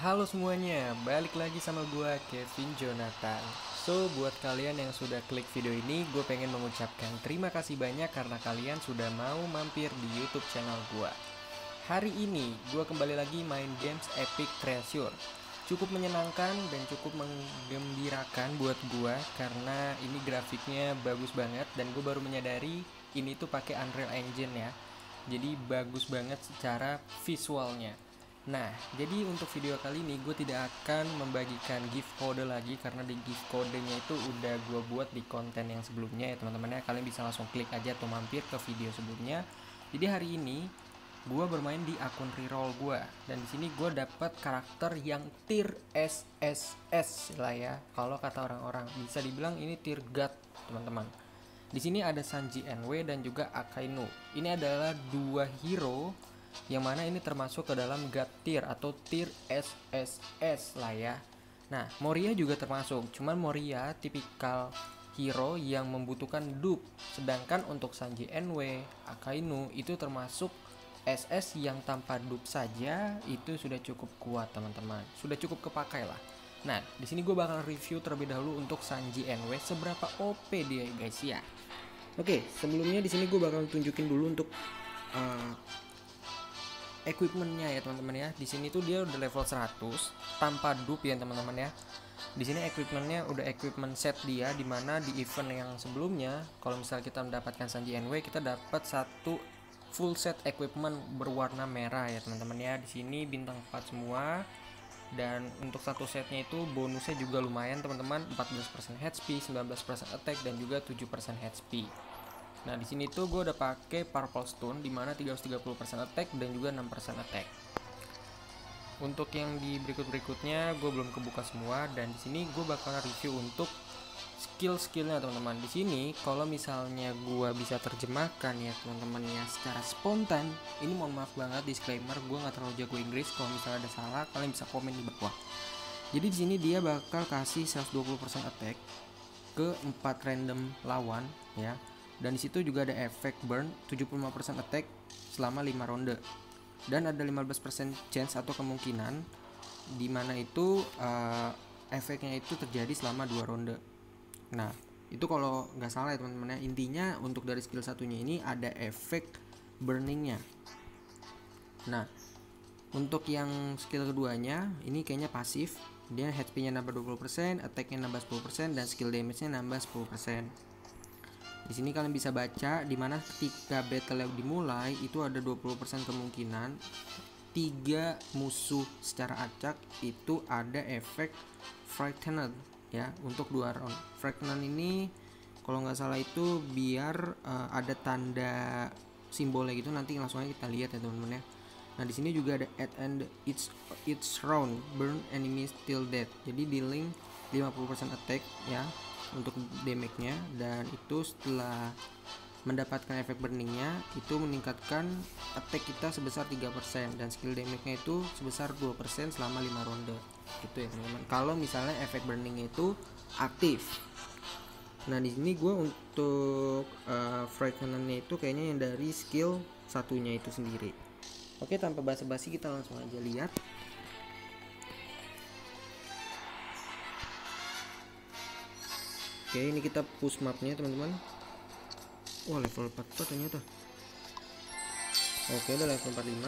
Halo semuanya, balik lagi sama gue Kevin Jonathan. Buat kalian yang sudah klik video ini, gue pengen mengucapkan terima kasih banyak karena kalian sudah mau mampir di YouTube channel gue. Hari ini, gue kembali lagi main games Epic Treasure. Cukup menyenangkan dan cukup menggembirakan buat gue karena ini grafiknya bagus banget dan gue baru menyadari ini tuh pakai Unreal Engine ya. Jadi bagus banget secara visualnya. Nah, jadi untuk video kali ini gue tidak akan membagikan gift code lagi karena di gift codenya itu udah gue buat di konten yang sebelumnya ya teman-teman ya. Kalian bisa langsung klik aja atau mampir ke video sebelumnya. Jadi hari ini gue bermain di akun reroll gue dan di sini gue dapat karakter yang tier SSS lah ya. Kalau kata orang-orang bisa dibilang ini tier God teman-teman. Di sini ada Sanji NW dan juga Akainu. Ini adalah dua hero yang mana ini termasuk ke dalam God tier atau tier SSS lah ya. Nah, Moria juga termasuk, cuman Moria tipikal hero yang membutuhkan dupe. Sedangkan untuk Sanji NW, Akainu itu termasuk SS yang tanpa dupe saja itu sudah cukup kuat teman-teman. Sudah cukup kepakai lah. Nah, di sini gue bakal review terlebih dahulu untuk Sanji NW seberapa OP dia guys ya. Oke, sebelumnya di sini gue bakal tunjukin dulu untuk equipmentnya ya teman-teman ya. Di sini tuh dia udah level 100 tanpa dupe ya teman-teman ya. Di sini equipmentnya udah equipment set dia, dimana di event yang sebelumnya kalau misalnya kita mendapatkan Sanji NW kita dapat satu full set equipment berwarna merah ya teman-teman ya. Di sini bintang 4 semua dan untuk satu setnya itu bonusnya juga lumayan teman-teman, 14% HP, 19% attack dan juga 7% HP. Nah, di sini tuh gue udah pakai Purple Stone di mana 330% attack dan juga 6% attack. Untuk yang di berikutnya gue belum kebuka semua dan di sini gue bakal review untuk skill-skillnya teman-teman. Di sini kalau misalnya gue bisa terjemahkan ya teman-teman ya secara spontan, ini mohon maaf banget disclaimer, gue nggak terlalu jago Inggris. Kalau misalnya ada salah kalian bisa komen di bawah. Jadi di sini dia bakal kasih 120% attack ke 4 random lawan ya. Dan disitu juga ada efek burn 75% attack selama 5 ronde. Dan ada 15% chance atau kemungkinan dimana itu efeknya itu terjadi selama 2 ronde. Nah, itu kalau nggak salah ya teman-teman ya. Intinya untuk dari skill satunya ini ada efek burningnya. Nah, untuk yang skill keduanya ini kayaknya pasif. Dia HP-nya nambah 20%, attack-nya nambah 10% dan skill damage-nya nambah 10%. Di sini kalian bisa baca dimana ketika battle dimulai itu ada 20% kemungkinan 3 musuh secara acak itu ada efek frightened ya untuk 2 round. Frightened ini kalau nggak salah itu biar ada tanda simbolnya gitu, nanti langsung aja kita lihat ya teman-teman ya. Nah, di sini juga ada at end each round burn enemies till death. Jadi dealing 50% attack ya untuk damage-nya, dan itu setelah mendapatkan efek burningnya itu meningkatkan attack kita sebesar 3% dan skill damage-nya itu sebesar 2% selama 5 ronde gitu ya teman-teman, kalau misalnya efek burningnya itu aktif. Nah, di sini gue untuk frightened-nya itu kayaknya yang dari skill satunya itu sendiri. Oke, tanpa basa-basi kita langsung aja lihat. Oke, ini kita push mapnya teman-teman. Wah, level 44 ternyata. Oke, udah level 45.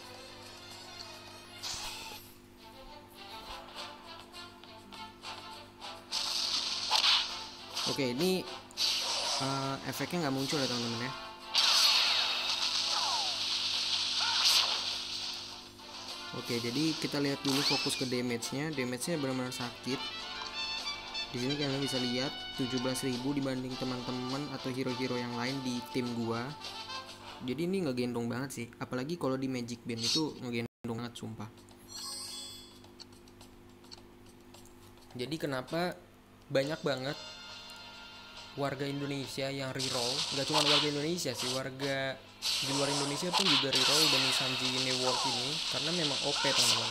Oke, ini efeknya nggak muncul ya teman-teman ya. Oke, jadi kita lihat dulu fokus ke damage-nya. Damage-nya benar-benar sakit. Di sini kalian bisa lihat 17.000 dibanding teman-teman atau hero-hero yang lain di tim gua. Jadi ini ngegendong banget sih. Apalagi kalau di Magic Band itu ngegendong banget sumpah. Jadi kenapa banyak banget warga Indonesia yang reroll, nggak cuma warga Indonesia sih, warga di luar Indonesia pun juga reroll demi Sanji World ini karena memang OP teman-teman.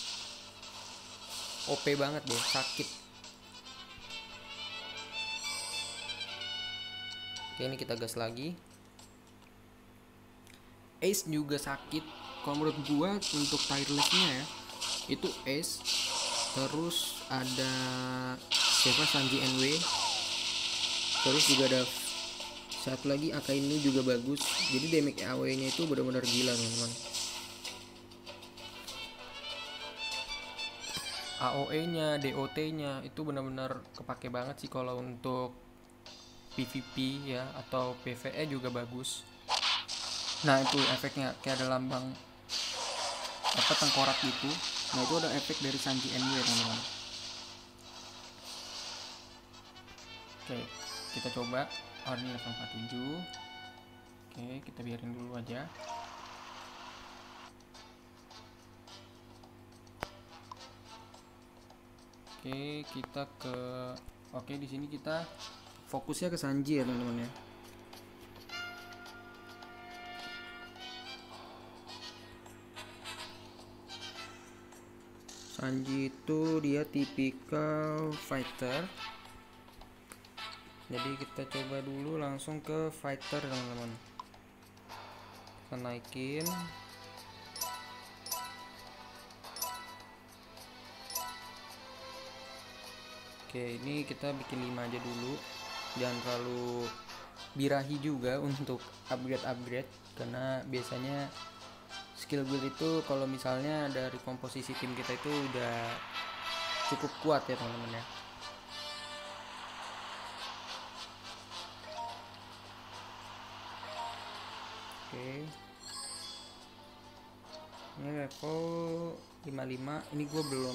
OP banget deh, sakit. Oke, ini kita gas lagi. Ace juga sakit. Kalau menurut gua untuk tirelessnya ya, itu Ace, terus ada siapa, Sanji NW, terus juga ada satu lagi Akainu juga bagus. Jadi damage AOE nya itu benar-benar gila teman-teman. AOE nya, DOT nya itu benar-benar kepake banget sih kalau untuk PvP ya, atau PvE juga bagus. Nah itu efeknya kayak ada lambang apa, tengkorak gitu. Nah itu ada efek dari Sanji NW teman-teman. Oke, kita coba. Oh ini level 47. Oke, kita biarin dulu aja. Oke, kita ke di sini kita fokusnya ke Sanji ya teman-teman ya. Sanji itu dia tipikal fighter. Jadi kita coba dulu langsung ke fighter teman-teman. Kita naikin. Oke, ini kita bikin 5 aja dulu. Jangan terlalu birahi juga untuk upgrade karena biasanya skill build itu kalau misalnya dari komposisi tim kita itu udah cukup kuat ya teman-teman ya. Oke, ini level 55. Ini gue belum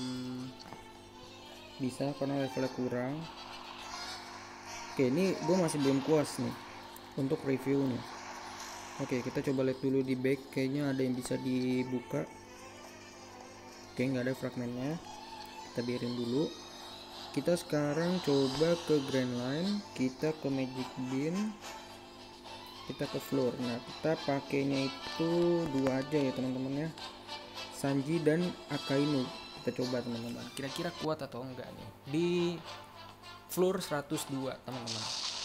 bisa karena levelnya kurang. Oke, ini gue masih belum puas nih untuk reviewnya. Oke, kita coba lihat dulu di back, kayaknya ada yang bisa dibuka. Oke, nggak ada fragmennya, kita biarin dulu. Kita sekarang coba ke Grand Line, kita ke Magic Bean, kita ke Floor. Nah kita pakainya itu 2 aja ya teman-teman ya, Sanji dan Akainu. Kita coba teman-teman, kira-kira kuat atau enggak nih di Floor 102 teman-teman.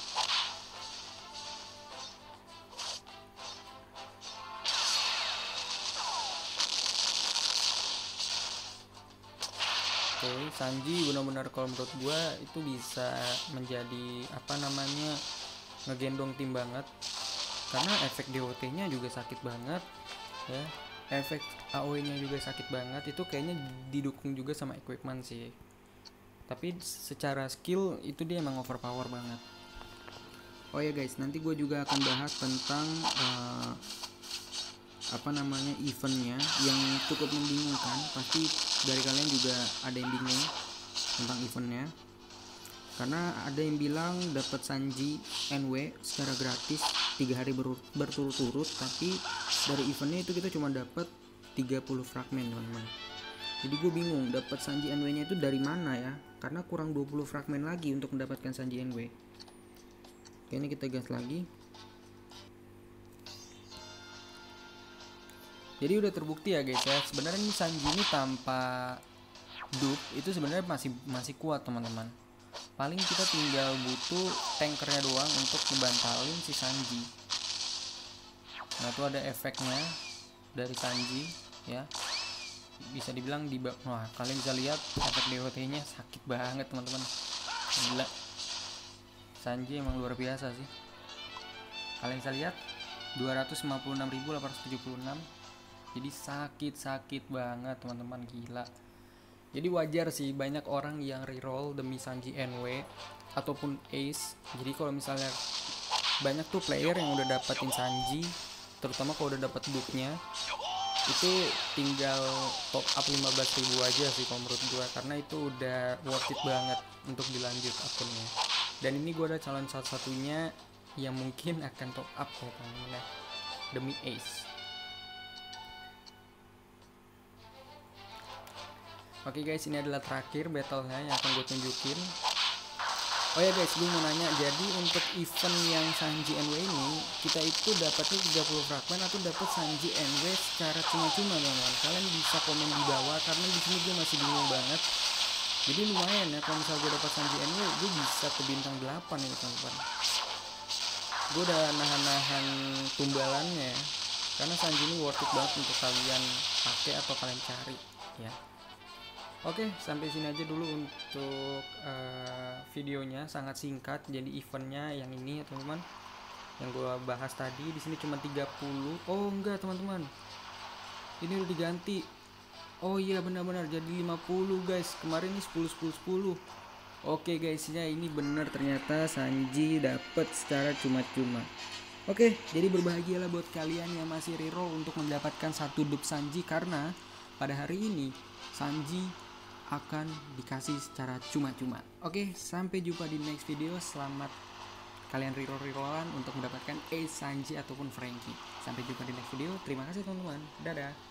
Oke, Sanji benar-benar kalau menurut gua itu bisa menjadi apa namanya, ngegendong tim banget karena efek DOT nya juga sakit banget ya, efek AOE nya juga sakit banget. Itu kayaknya didukung juga sama equipment sih, tapi secara skill itu dia emang overpower banget. Oh ya guys, nanti gue juga akan bahas tentang apa namanya, eventnya yang cukup membingungkan. Pasti dari kalian juga ada yang bingung tentang eventnya, karena ada yang bilang dapat Sanji NW secara gratis 3 hari berturut-turut, tapi dari eventnya itu kita cuma dapat 30 fragmen teman-teman. Jadi gue bingung dapat Sanji NW nya itu dari mana ya, karena kurang 20 fragmen lagi untuk mendapatkan Sanji NW. Oke, ini kita gas lagi. Jadi udah terbukti ya guys ya, sebenarnya ini Sanji ini tanpa dupe itu sebenarnya masih kuat teman-teman. Paling kita tinggal butuh tankernya doang untuk ngebantalin si Sanji. Nah itu ada efeknya dari Sanji ya, bisa dibilang di wah, kalian bisa lihat efek DOT nya sakit banget teman-teman, gila. Sanji emang luar biasa sih, kalian bisa lihat 256.876. Jadi sakit banget teman-teman, gila. Jadi wajar sih banyak orang yang reroll demi Sanji NW ataupun Ace. Jadi kalau misalnya banyak tuh player yang udah dapetin Sanji, terutama kalau udah dapet booknya, itu tinggal top up 15.000 aja sih kalau menurut gue, karena itu udah worth it banget untuk dilanjut akunnya. Dan ini gue ada calon satu-satunya yang mungkin akan top up ya teman-teman ya, demi Ace. Oke guys, ini adalah terakhir battle-nya yang akan gue tunjukin. Oh ya guys, gue mau nanya, jadi untuk event yang Sanji NW ini kita itu dapatnya 30 fragmen atau dapat Sanji NW secara cuma-cuma teman-teman? Kalian bisa komen di bawah karena di sini gue masih bingung banget. Jadi lumayan ya kalau misalnya gue dapat Sanji NW, gue bisa ke bintang 8 ya teman-teman. Gue udah nahan tumbalannya ya, karena Sanji ini worth it banget untuk kalian pakai atau kalian cari ya. Oke, sampai sini aja dulu untuk videonya, sangat singkat. Jadi eventnya yang ini ya teman-teman, yang gue bahas tadi. Di sini cuma 30. Oh enggak teman-teman, ini udah diganti. Oh iya benar-benar jadi 50 guys. Kemarin ini 10 10 10. Oke guys, ya ini benar ternyata Sanji dapat secara cuma-cuma. Oke, jadi berbahagialah buat kalian yang masih reroll untuk mendapatkan satu dup Sanji, karena pada hari ini Sanji akan dikasih secara cuma-cuma. Oke, sampai jumpa di next video. Selamat kalian reroll-rerollan untuk mendapatkan Ace, Sanji ataupun Frankie. Sampai jumpa di next video. Terima kasih teman-teman. Dadah.